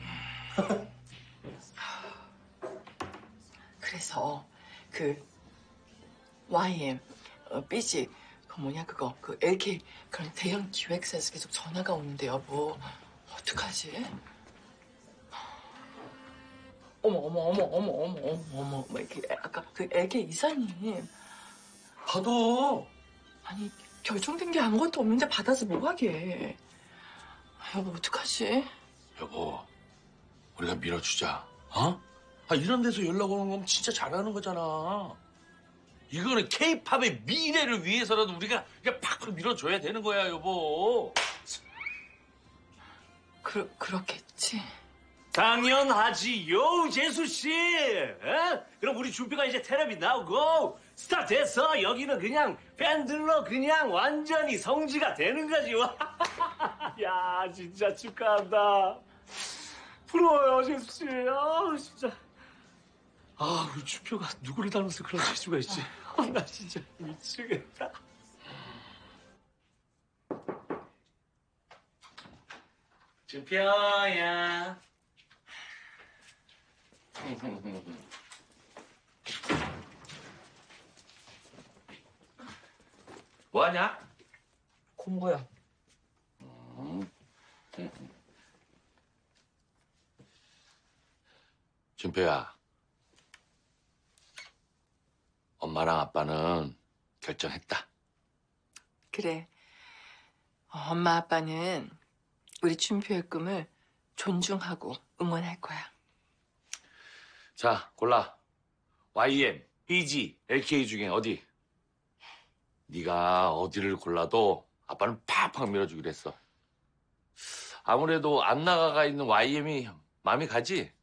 그래서 그 와이엠, 어, 삐지, 그 뭐냐 그거, 그 엘케이 그런 대형 기획사에서 계속 전화가 오는데 여보 어떡하지? 어머 어머 어머 어머 어머 어머 어머 뭐 이렇게 아까 그 엘케이 이사님 받아. 아니 결정된 게 아무것도 없는데 받아서 뭐 하게? 여보, 어떡하지? 여보, 우리가 밀어주자. 어? 아, 이런 데서 연락 오는 건 진짜 잘하는 거잖아. 이거는 케이팝의 미래를 위해서라도 우리가 그냥 팍팍 밀어줘야 되는 거야, 여보. 그, 그렇겠지. 당연하지요, 재수 씨. 에? 그럼 우리 준표가 이제 텔레비 나오고 스타트해서 여기는 그냥 팬들로 그냥 완전히 성지가 되는 거지. 야, 진짜 축하한다. 부러워요, 재수 씨. 아, 진짜. 아, 우리 준표가 누구를 닮아서 그런 재주가 있지? 아, 나 진짜 미치겠다. 준표야. 뭐하냐? 공부야. 준표야, 엄마랑 아빠는 결정했다. 그래. 엄마 아빠는 우리 춘표의 꿈을 존중하고 응원할 거야. 자, 골라. 와이엠, 비지, 엘케이 중에 어디? 네가 어디를 골라도 아빠는 팍팍 밀어주기로 했어. 아무래도 안 나가가 있는 와이엠이 마음이 가지?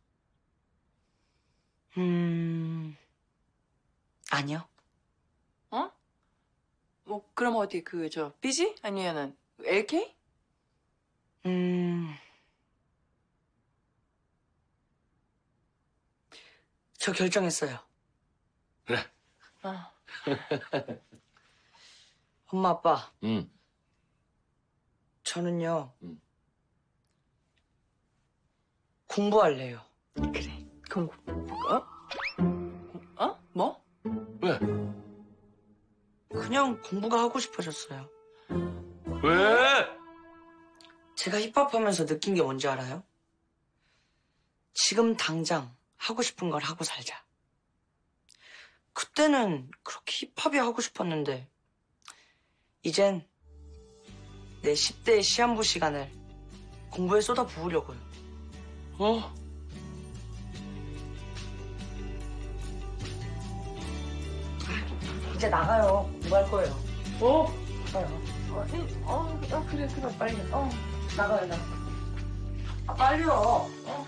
음... 아니요. 어? 뭐 그럼 어디 그 저 비지 아니면은 엘케이? 음... 저 결정했어요. 그래. 어. 엄마, 아빠. 응. 저는요. 응. 공부할래요. 그래. 공부. 어? 어? 뭐? 왜? 그냥 공부가 하고 싶어졌어요. 왜? 제가 힙합하면서 느낀 게 뭔지 알아요? 지금 당장 하고 싶은 걸 하고 살자. 그때는 그렇게 힙합이 하고 싶었는데 이젠 내 십 대의 시한부 시간을 공부에 쏟아 부으려고요. 어? 이제 나가요. 공부할 거예요. 어? 나가요. 어, 응, 어, 어, 그래, 그래, 빨리. 어. 나가요, 나. 아, 빨리요. 어.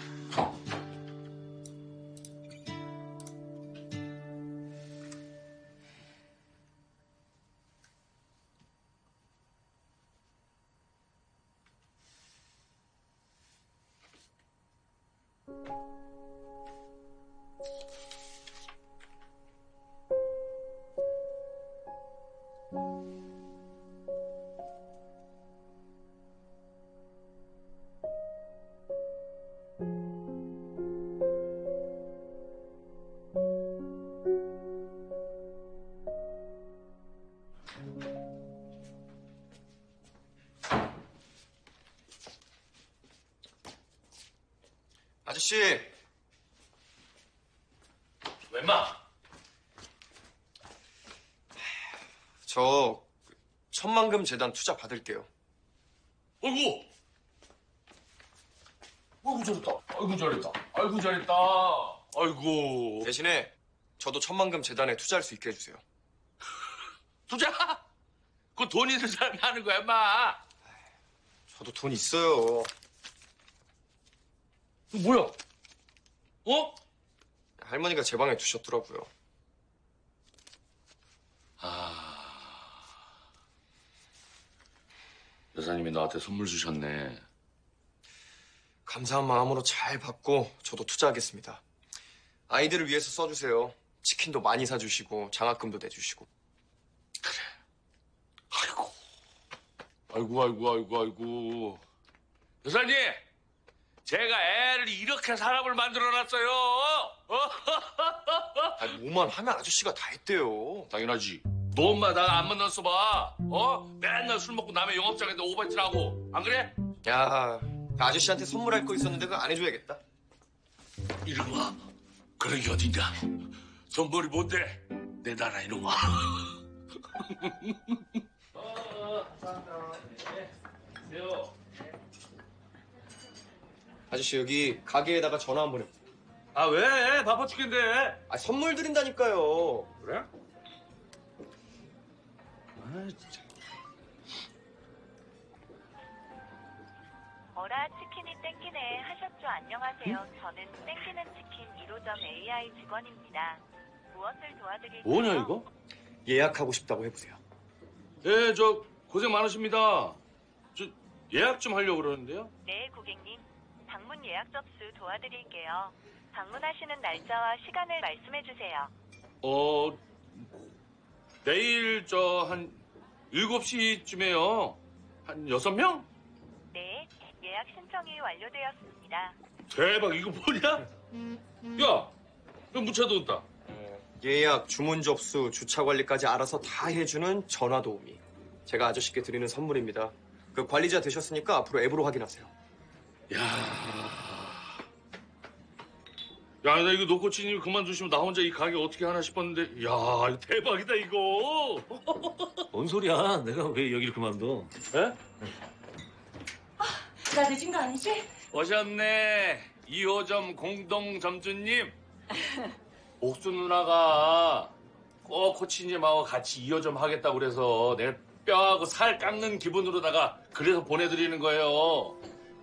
아저씨. 웬마? 저 천만금 재단 투자 받을게요. 어이구. 아이고 잘했다. 아이고 잘했다. 아이고 잘했다. 아이고. 대신에 저도 천만금 재단에 투자할 수 있게 해주세요. 투자? 그거 돈 있는 사람이 하는 거야, 인마. 저도 돈 있어요. 뭐야? 어? 할머니가 제 방에 두셨더라고요. 아, 여사님이 너한테 선물 주셨네. 감사한 마음으로 잘 받고 저도 투자하겠습니다. 아이들을 위해서 써주세요. 치킨도 많이 사주시고 장학금도 내주시고. 아이고, 아이고, 아이고, 아이고, 아이고. 여사님, 제가 애를 이렇게 사람을 만들어놨어요. 아, 뭐만 하면 아저씨가 다 했대요. 당연하지. 너 엄마 나 안 만났어 봐. 어? 맨날 술 먹고 남의 영업장에다 오바이트를 하고. 안 그래? 야, 아저씨한테 선물할 거 있었는데 그거 안 해줘야겠다. 이놈아, 그런 게 어딨냐? 선물이 뭔데? 내 나라 이놈아. 어, 감사합니다. 네. 세요. 아저씨 여기 가게에다가 전화 한번 해보세요. 아 왜? 바빠 죽겠는데. 아 선물 드린다니까요. 그래? 아 진짜. 어라 치킨이 땡기네 하셨죠? 안녕하세요. 저는 땡기는 치킨 일 호점 에이아이 직원입니다. 무엇을 도와드릴까요? 뭐냐 이거? 예약하고 싶다고 해보세요. 예, 저 고생 많으십니다. 저 예약 좀 하려고 그러는데요. 네, 고객님. 방문 예약 접수 도와드릴게요. 방문하시는 날짜와 시간을 말씀해 주세요. 어 내일 저 한 일곱 시쯤에요. 한 여섯 명? 네, 예약 신청이 완료되었습니다. 대박 이거 뭐냐? 야, 이거 무차도 온다. 예약, 주문 접수, 주차 관리까지 알아서 다 해주는 전화 도우미. 제가 아저씨께 드리는 선물입니다. 그 관리자 되셨으니까 앞으로 앱으로 확인하세요. 야, 야, 나 이거 노코치님이 그만두시면 나 혼자 이 가게 어떻게 하나 싶었는데, 야, 이거 대박이다 이거. 뭔 소리야? 내가 왜 여기를 그만둬? 에? 나 늦은 거 아니지? 오셨네. 이 호점 공동 점주님. 옥수 누나가 꼭 코치님하고 같이 이 호점 하겠다고 그래서 내가 뼈하고 살 깎는 기분으로다가 그래서 보내드리는 거예요.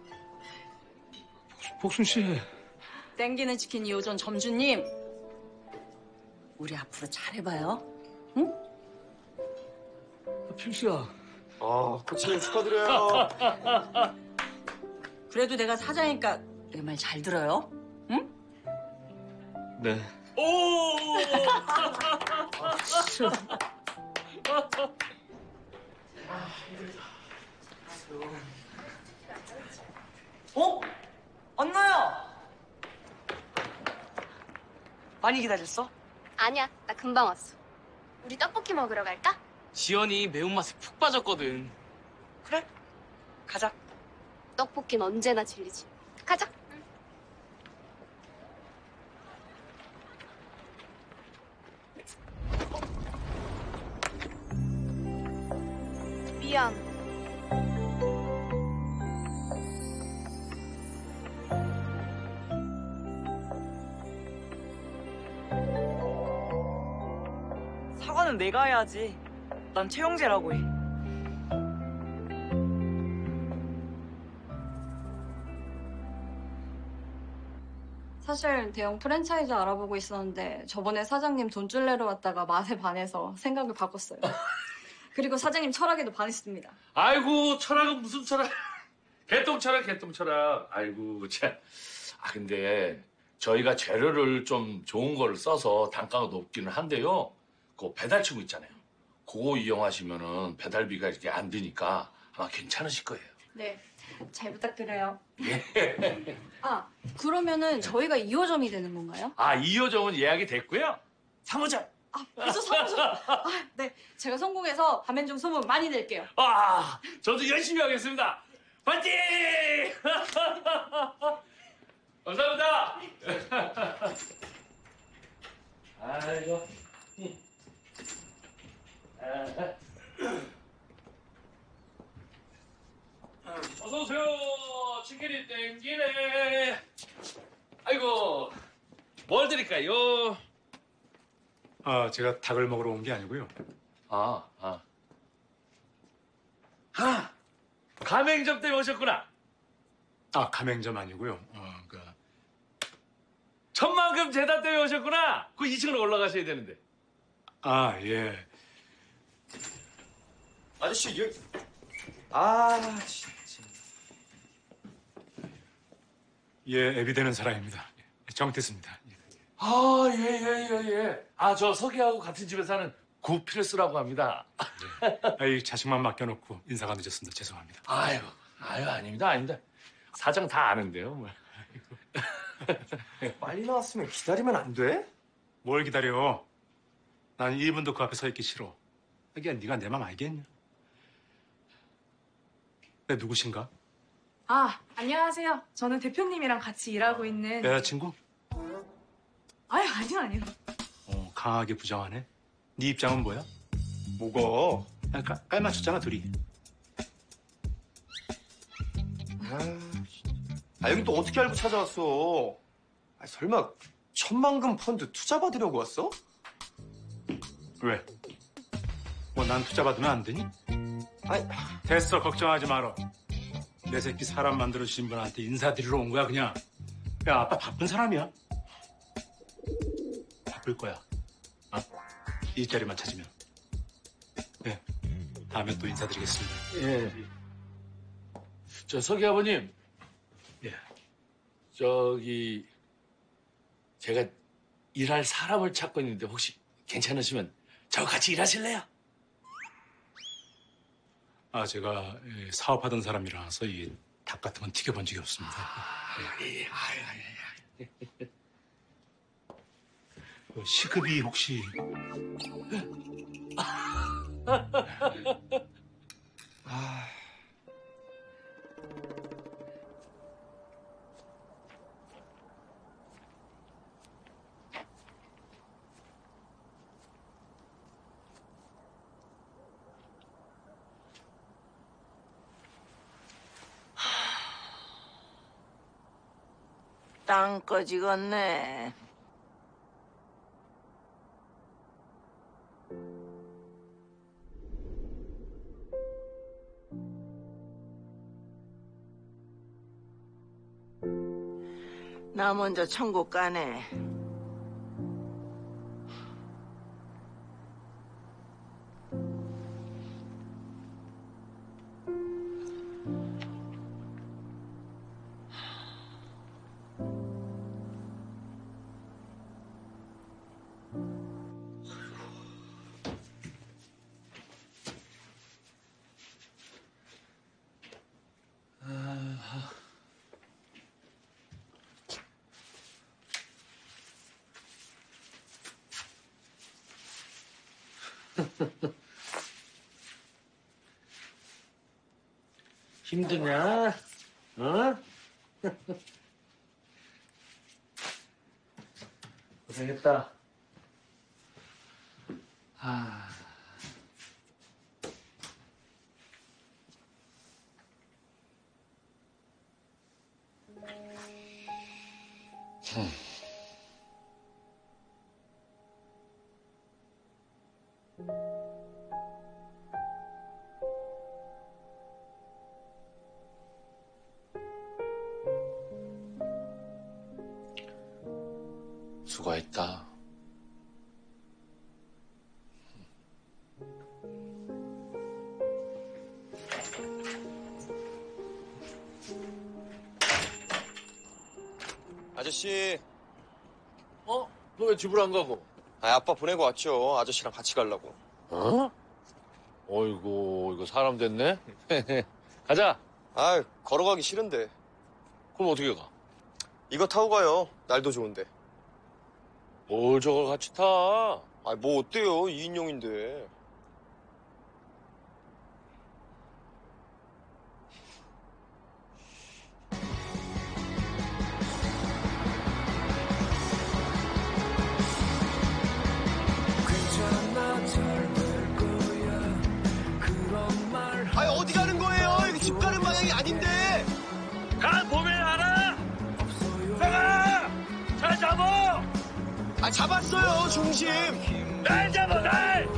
복순 씨. 땡기는 치킨 이 호점 점주님. 우리 앞으로 잘해봐요. 응? 필수야. 아, 코치님 축하드려요. 그래도 내가 사장이니까 내 말 잘 들어요. 응? 네. 오! 어? 언나야! 많이 기다렸어? 아니야, 나 금방 왔어. 우리 떡볶이 먹으러 갈까? 지연이 매운맛에 푹 빠졌거든. 그래? 가자. 떡볶이는 언제나 진리지. 가자. 미안. 사과는 내가 해야지. 난 채용제라고 해. 사실 대형 프랜차이즈 알아보고 있었는데 저번에 사장님 돈줄 내러 왔다가 맛에 반해서 생각을 바꿨어요. 그리고 사장님 철학에도 반했습니다. 아이고, 철학은 무슨 철학? 개똥 철학, 개똥 철학. 아이고, 참. 아, 근데 저희가 재료를 좀 좋은 거를 써서 단가가 높기는 한데요. 그 배달치고 있잖아요. 그거 이용하시면은 배달비가 이렇게 안 드니까 아마 괜찮으실 거예요. 네, 잘 부탁드려요. 예. 아, 그러면은 저희가 이 호점이 되는 건가요? 아, 이 호점은 예약이 됐고요. 삼 호점. 아, 벌써 삼 호점. 아, 네, 제가 성공해서 가맹점 소문 많이 낼게요. 아, 저도 열심히 하겠습니다. 파이팅! 감사합니다. 아이고. 어서 오세요. 치킨이 땡기네. 아이고, 뭘 드릴까요? 아, 제가 닭을 먹으러 온 게 아니고요. 아, 아. 아, 가맹점 때문에 오셨구나. 아, 가맹점 아니고요. 어, 그 천만금 재단 때문에 오셨구나. 그 이 층으로 올라가셔야 되는데. 아, 예. 아저씨, 여기. 아, 진짜. 예, 애비 되는 사람입니다. 정태수입니다. 아, 예, 예, 예, 예. 아, 저 석이하고 같은 집에 사는 구필스라고 합니다. 네. 아이, 자식만 맡겨놓고 인사가 늦었습니다. 죄송합니다. 아유, 아유, 아닙니다, 아닙니다. 사정 다 아는데요, 뭐. 빨리 나왔으면 기다리면 안 돼? 뭘 기다려? 난 일 분도 그 앞에 서 있기 싫어. 하기야, 네가 내 맘 알겠냐? 내 누구신가? 아, 안녕하세요. 저는 대표님이랑 같이 일하고 있는. 내 여자친구? 아유, 아니요, 아니요. 어, 강하게 부정하네. 네 입장은 뭐야? 뭐가? 아, 깔, 깔 맞췄잖아, 둘이. 아, 아, 여기 또 어떻게 알고 찾아왔어? 아, 설마 천만금 펀드 투자 받으려고 왔어? 왜? 뭐 난 투자 받으면 안 되니? 아니, 됐어, 걱정하지 마라. 내 새끼 사람 만들어주신 분한테 인사드리러 온 거야, 그냥. 야, 아빠 바쁜 사람이야. 바쁠 거야. 아, 일자리만 찾으면. 네, 다음에 또 인사드리겠습니다. 예. 저 서기 아버님. 예. 저기 제가 일할 사람을 찾고 있는데 혹시 괜찮으시면 저 같이 일하실래요? 아, 제가 예, 사업하던 사람이라서 이 닭 같은 건 튀겨본 적이 없습니다. 아, 예, 예. 아유, 아유, 아유. 그 시급이 혹시 아... 땅 꺼지겠네. 나 먼저 천국 가네. 힘드냐? 어? 고생했다. 아. 음. 수고했다. 아저씨. 어? 너 왜 집으로 안 가고? 아, 아빠 보내고 왔죠. 아저씨랑 같이 가려고. 어? 어이구, 이거 사람 됐네? 가자. 아, 걸어가기 싫은데. 그럼 어떻게 가? 이거 타고 가요. 날도 좋은데. 뭘 저걸 같이 타? 아, 뭐 어때요? 이인용인데. 아니, 어디 가는 거예요? 이거 집 가는 방향이 아닌데. 가 보면 알아. 내가 잘 잡아. 아, 잡았어요, 중심. 날 잡아, 날.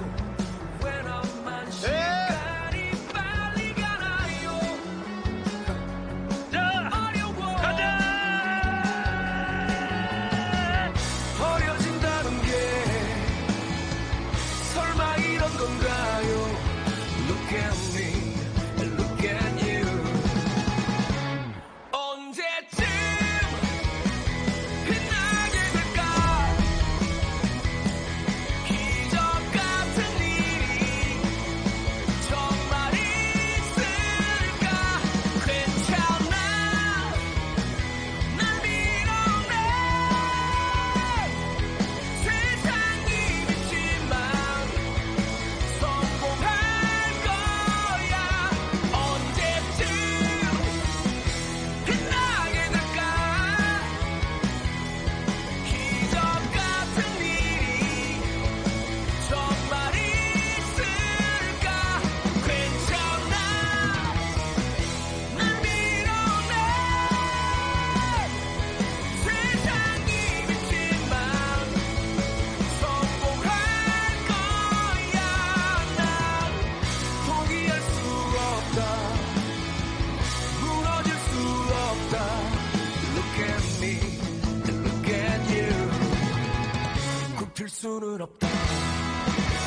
네. 자, 가자. 버려진다는 게 설마 이런 건가요? Look at me, look at you. 언제쯤 빛나게 될까? 기적 같은 버틸 수는 없다.